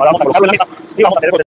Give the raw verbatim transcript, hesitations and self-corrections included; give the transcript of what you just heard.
Ahora vamos a colocarlo en la mesa y vamos a hacer el